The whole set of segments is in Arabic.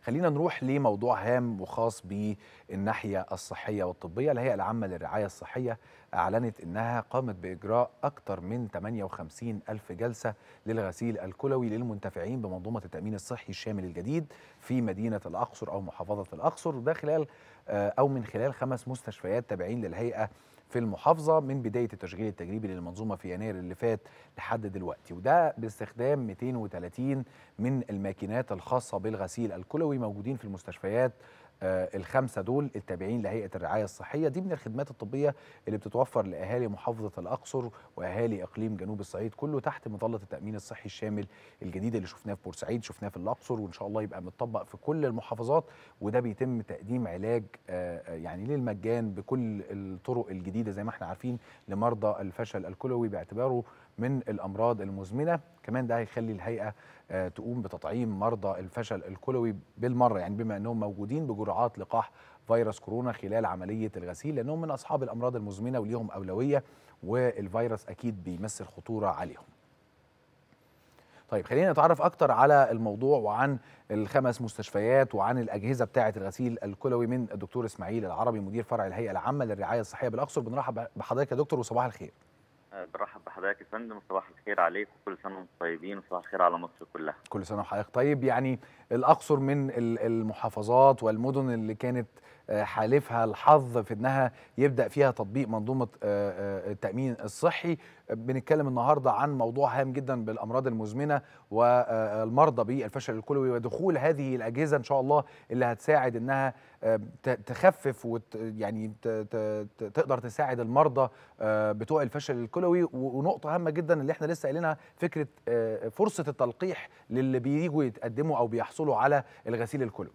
خلينا نروح لموضوع هام وخاص بالناحية الصحية والطبية. الهيئة العامة للرعاية الصحية أعلنت أنها قامت بإجراء أكثر من 58 ألف جلسة للغسيل الكلوي للمنتفعين بمنظومة التأمين الصحي الشامل الجديد في مدينة الأقصر أو محافظة الأقصر، ده خلال أو من خلال 5 مستشفيات تابعين للهيئة في المحافظة من بداية التشغيل التجريبي للمنظومة في يناير اللي فات لحد دلوقتي، وده باستخدام 230 من الماكينات الخاصة بالغسيل الكلوي موجودين في المستشفيات ال5 دول التابعين لهيئة الرعاية الصحية. دي من الخدمات الطبية اللي بتتوفر لأهالي محافظة الأقصر وأهالي إقليم جنوب الصعيد كله تحت مظلة التأمين الصحي الشامل الجديد اللي شفناه في بورسعيد، شفناه في الأقصر، وإن شاء الله يبقى متطبق في كل المحافظات. وده بيتم تقديم علاج يعني للمجان بكل الطرق الجديدة زي ما احنا عارفين لمرضى الفشل الكلوي باعتباره من الأمراض المزمنة. كمان ده هيخلي الهيئة تقوم بتطعيم مرضى الفشل الكلوي بالمرة، يعني بما أنهم موجودين بجرعات لقاح فيروس كورونا خلال عملية الغسيل، لأنهم من أصحاب الأمراض المزمنة وليهم أولوية، والفيروس أكيد بيمثل خطورة عليهم. طيب خلينا نتعرف أكتر على الموضوع وعن ال5 مستشفيات وعن الأجهزة بتاعة الغسيل الكلوي من الدكتور إسماعيل العربي مدير فرع الهيئة العامة للرعاية الصحية بالأقصر. بنرحب بحضرتك يا دكتور وصباح الخير. برحب بحضرتك يا فندم وصباح الخير عليك وكل سنة وانتم طيبين وصباح الخير على مصر كلها. كل سنة وحضرتك طيب. يعني الأقصر من المحافظات والمدن اللي كانت حالفها الحظ في انها يبدأ فيها تطبيق منظومة التأمين الصحي. بنتكلم النهاردة عن موضوع هام جدا بالأمراض المزمنة والمرضى بالفشل الكلوي، ودخول هذه الأجهزة إن شاء الله اللي هتساعد انها تخفف يعني تقدر تساعد المرضى بتوع الفشل الكلوي. ونقطة هامة جدا اللي احنا لسه قايلينها، فكرة فرصة التلقيح للي بييجوا يتقدموا أو بيحصلوا على الغسيل الكلوي.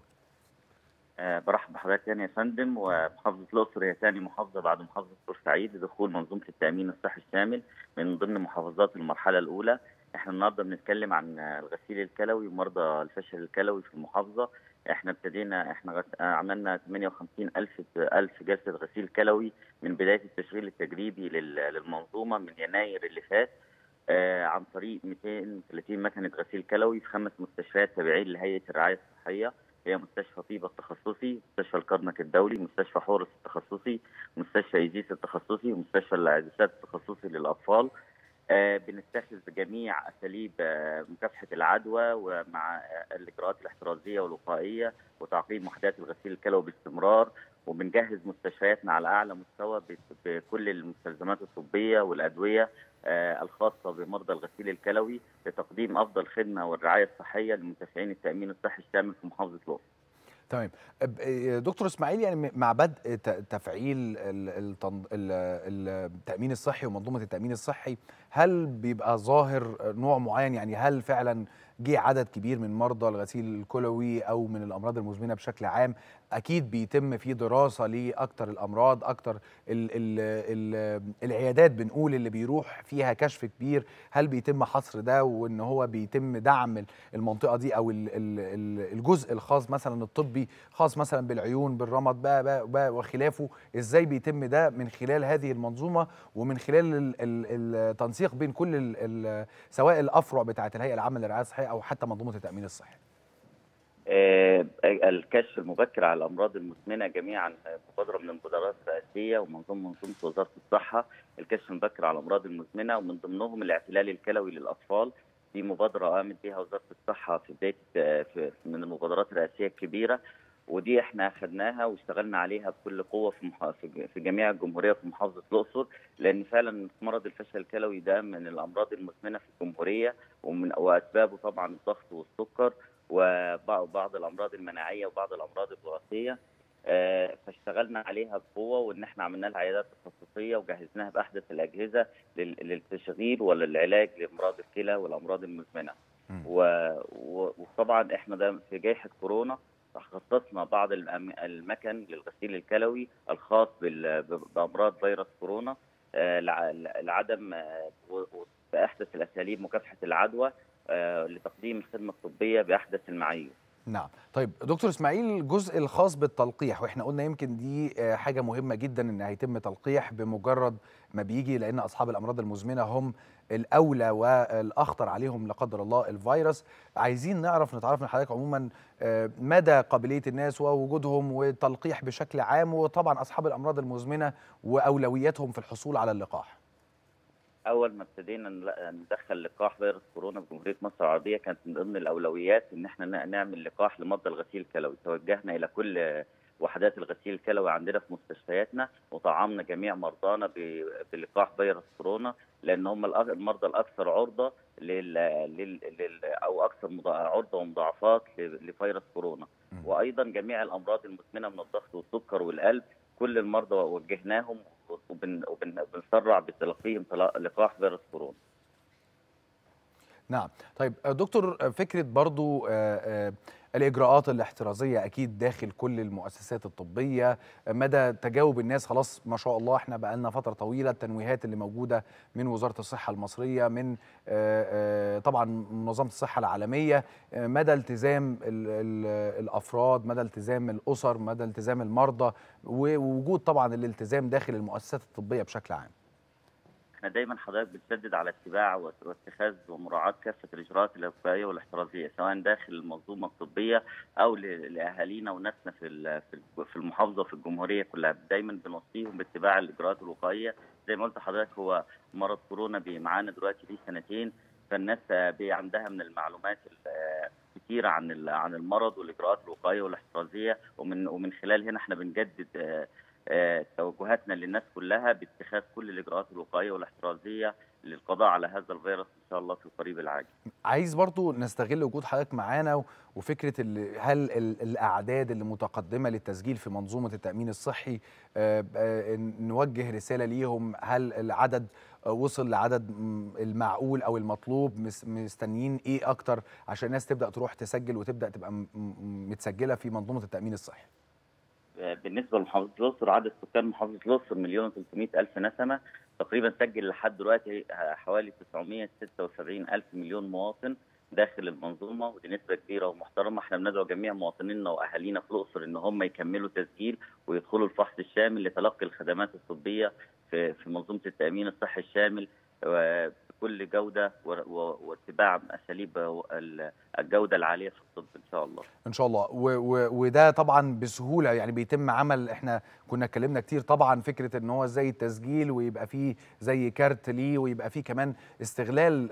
برحب بحضرتك تاني يا فندم. ومحافظة الأقصر هي ثاني محافظة بعد محافظة بورسعيد لدخول منظومة التأمين الصحي الشامل من ضمن محافظات المرحلة الأولى. احنا النهارده بنتكلم عن الغسيل الكلوي ومرضى الفشل الكلوي في المحافظة. احنا ابتدينا عملنا 58 ألف جلسة غسيل كلوي من بداية التشغيل التجريبي للمنظومة من يناير اللي فات، عن طريق 230 مكنة غسيل كلوي في 5 مستشفيات تابعين لهيئة الرعاية الصحية. هي مستشفى طيبة التخصصي، مستشفى الكرنك الدولي، مستشفى حورس التخصصي، مستشفى إيزيس التخصصي، ومستشفى العدسات التخصصي للأطفال. بنتخذ جميع أساليب مكافحة العدوى ومع الإجراءات الاحترازية والوقائية وتعقيم وحدات الغسيل الكلوي باستمرار. وبنجهز مستشفياتنا على أعلى مستوى بكل المستلزمات الطبية والأدوية الخاصة بمرضى الغسيل الكلوي لتقديم أفضل خدمة والرعاية الصحية لمنتفعين التأمين الصحي الشامل في محافظة الأقصر. تمام. دكتور اسماعيل، يعني مع بدء تفعيل التأمين الصحي ومنظومة التأمين الصحي، هل بيبقى ظاهر نوع معين؟ يعني هل فعلا جه عدد كبير من مرضى الغسيل الكلوي او من الامراض المزمنه بشكل عام؟ اكيد بيتم في دراسه لاكتر الامراض، اكتر ال ال ال العيادات بنقول اللي بيروح فيها كشف كبير، هل بيتم حصر ده وان هو بيتم دعم المنطقه دي او الجزء الخاص مثلا الطبي خاص مثلا بالعيون بالرمد بقى وخلافه؟ ازاي بيتم ده من خلال هذه المنظومه ومن خلال التنسيق بين كل سواء الافرع بتاعه الهيئه العامه للرعايه الصحيه او حتى منظومه التامين الصحي؟ الكشف المبكر على الامراض المزمنه جميعا مبادره من المبادرات الرئاسيه ومنظومه وزاره الصحه. الكشف المبكر على الامراض المزمنه ومن ضمنهم الاعتلال الكلوي للاطفال. دي مبادره قامت بها وزاره الصحه في بدايه من المبادرات الرئاسيه الكبيره، ودي احنا اخذناها واشتغلنا عليها بكل قوه في جميع الجمهوريه في محافظه الاقصر، لان فعلا مرض الفشل الكلوي ده من الامراض المزمنه في الجمهوريه، واسبابه طبعا الضغط والسكر وبعض الامراض المناعيه وبعض الامراض الوراثيه. فاشتغلنا عليها بقوه، وان احنا عملنا لها عيادات تخصصيه وجهزناها باحدث الاجهزه للتشغيل وللعلاج لامراض الكلى والامراض المزمنه. وطبعا احنا ده في جائحه كورونا خصصنا بعض المكن للغسيل الكلوي الخاص بامراض فيروس كورونا لعدم باحدث الاساليب مكافحه العدوى، لتقديم الخدمه الطبيه باحدث المعايير. نعم. طيب دكتور اسماعيل، الجزء الخاص بالتلقيح، واحنا قلنا يمكن دي حاجه مهمه جدا ان هيتم تلقيح بمجرد ما بيجي، لان اصحاب الامراض المزمنه هم الاولى والاخطر عليهم لا قدر الله الفيروس. عايزين نتعرف من حضرتك عموما مدى قابليه الناس ووجودهم والتلقيح بشكل عام، وطبعا اصحاب الامراض المزمنه واولوياتهم في الحصول على اللقاح. اول ما ابتدينا ندخل لقاح فيروس كورونا في جمهوريه مصر العربيه، كانت من ضمن الاولويات ان احنا نعمل لقاح لمرضى الغسيل الكلوي. توجهنا الى كل وحدات الغسيل الكلوي عندنا في مستشفياتنا، وطعمنا جميع مرضانا بلقاح فيروس كورونا، لان هم المرضى الاكثر عرضه او اكثر عرضه ومضاعفات لفيروس كورونا. وايضا جميع الامراض المزمنه من الضغط والسكر والقلب، كل المرضى وجهناهم وبنسرع بتلقيهم لقاح فيروس كورونا. نعم. طيب دكتور، فكرة برضو الإجراءات الاحترازية أكيد داخل كل المؤسسات الطبية، مدى تجاوب الناس، خلاص ما شاء الله احنا بقالنا فترة طويلة التنويهات اللي موجودة من وزارة الصحة المصرية، من طبعا منظمة الصحة العالمية، مدى التزام الأفراد، مدى التزام الأسر، مدى التزام المرضى، ووجود طبعا الالتزام داخل المؤسسات الطبية بشكل عام. احنا دايما حضرتك بنشدد على اتباع واتخاذ ومراعاه كافه الاجراءات الوقائيه والاحترازيه، سواء داخل المنظومه الطبيه او لاهالينا وناسنا في المحافظه وفي الجمهوريه كلها. دايما بنوصيهم باتباع الاجراءات الوقائيه. زي ما قلت لحضرتك، هو مرض كورونا معانا دلوقتي ليه سنتين، فالناس عندها من المعلومات كتيره عن المرض والاجراءات الوقائيه والاحترازيه، ومن خلال هنا احنا بنجدد توجهاتنا للناس كلها باتخاذ كل الاجراءات الوقائيه والاحترازيه للقضاء على هذا الفيروس ان شاء الله في القريب العاجل. عايز برضو نستغل وجود حضرتك معانا وفكره هل الاعداد اللي متقدمه للتسجيل في منظومه التامين الصحي، نوجه رساله ليهم، هل العدد وصل لعدد المعقول او المطلوب، مستنيين ايه اكتر عشان الناس تبدا تروح تسجل وتبدا تبقى متسجله في منظومه التامين الصحي؟ بالنسبه لمحافظه الاقصر، عدد سكان محافظه الاقصر 1,300,000 نسمه، تقريبا سجل لحد دلوقتي حوالي 976,000 مليون مواطن داخل المنظومه، ودي نسبه كبيره ومحترمه. احنا بندعو جميع مواطنينا واهالينا في الاقصر ان هم يكملوا تسجيل ويدخلوا الفحص الشامل لتلقي الخدمات الطبيه في منظومه التامين الصحي الشامل بكل جوده واتباع اساليب الجوده العاليه في الطب ان شاء الله. ان شاء الله. وده طبعا بسهوله يعني بيتم عمل، احنا كنا اتكلمنا كتير طبعا فكره ان هو زي التسجيل ويبقى فيه زي كارت ليه، ويبقى فيه كمان استغلال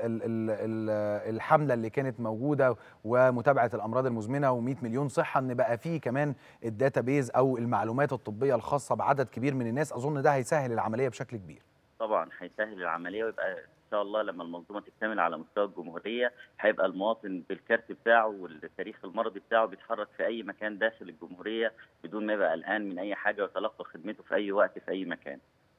الحمله اللي كانت موجوده ومتابعه الامراض المزمنه و100 مليون صحه، ان بقى فيه كمان الداتابيز او المعلومات الطبيه الخاصه بعدد كبير من الناس. اظن ده هيسهل العمليه بشكل كبير. طبعا هيسهل العمليه، ويبقى ان شاء الله لما المنظومه تكتمل على مستوى الجمهوريه هيبقى المواطن بالكارت بتاعه والتاريخ المرضي بتاعه بيتحرك في اي مكان داخل الجمهوريه بدون ما يبقى قلقان من اي حاجه، ويتلقى خدمته في اي وقت في اي مكان.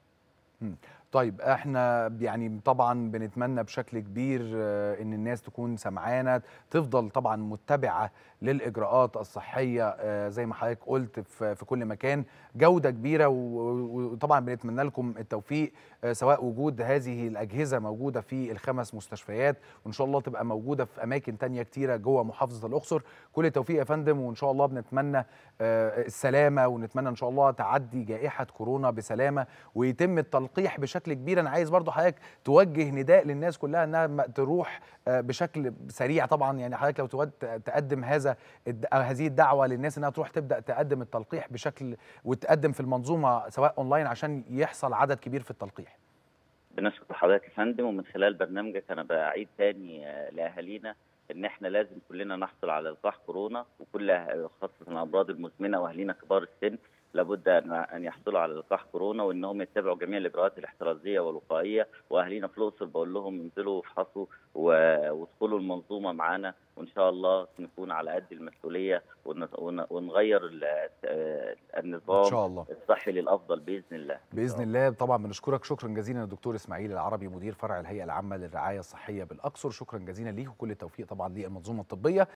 طيب احنا يعني طبعا بنتمنى بشكل كبير ان الناس تكون سمعانه، تفضل طبعا متبعه للاجراءات الصحيه زي ما حضرتك قلت في كل مكان، جوده كبيره، وطبعا بنتمنى لكم التوفيق، سواء وجود هذه الاجهزه موجوده في ال5 مستشفيات، وان شاء الله تبقى موجوده في اماكن تانية كتيره جوه محافظه الاقصر. كل التوفيق يا فندم، وان شاء الله بنتمنى السلامه، ونتمنى ان شاء الله تعدي جائحه كورونا بسلامه ويتم التلقيح بشكل كبير. انا عايز برضو حضرتك توجه نداء للناس كلها انها تروح بشكل سريع طبعا، يعني حضرتك لو تقدم هذه الدعوه للناس انها تروح تبدا تقدم التلقيح بشكل وتقدم في المنظومه سواء اونلاين عشان يحصل عدد كبير في التلقيح. بنشكر حضرتك يا فندم، ومن خلال برنامجك انا بعيد تاني لاهالينا ان احنا لازم كلنا نحصل على لقاح كورونا، وكل خاصه الامراض المزمنه واهالينا كبار السن لابد ان يحصلوا على لقاح كورونا، وانهم يتبعوا جميع الاجراءات الاحترازيه والوقائيه. واهالينا في الاقصر بقول لهم انزلوا وافحصوا وادخلوا المنظومه معانا، وان شاء الله نكون على قد المسؤوليه ونغير النظام ان شاء الله الصحي للافضل باذن الله. باذن الله. طبعا بنشكرك شكرا جزيلا الدكتور اسماعيل العربي، مدير فرع الهيئه العامه للرعايه الصحيه بالاقصر. شكرا جزيلا ليك، وكل التوفيق طبعا للمنظومه الطبيه.